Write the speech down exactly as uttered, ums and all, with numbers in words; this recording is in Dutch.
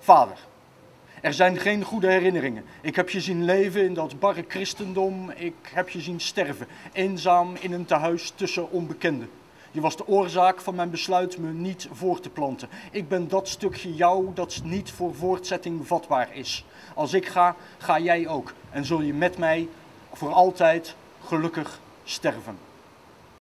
Vader, er zijn geen goede herinneringen. Ik heb je zien leven in dat barre christendom. Ik heb je zien sterven, eenzaam in een tehuis tussen onbekenden. Je was de oorzaak van mijn besluit me niet voor te planten. Ik ben dat stukje jou dat niet voor voortzetting vatbaar is. Als ik ga, ga jij ook. En zul je met mij voor altijd gelukkig sterven.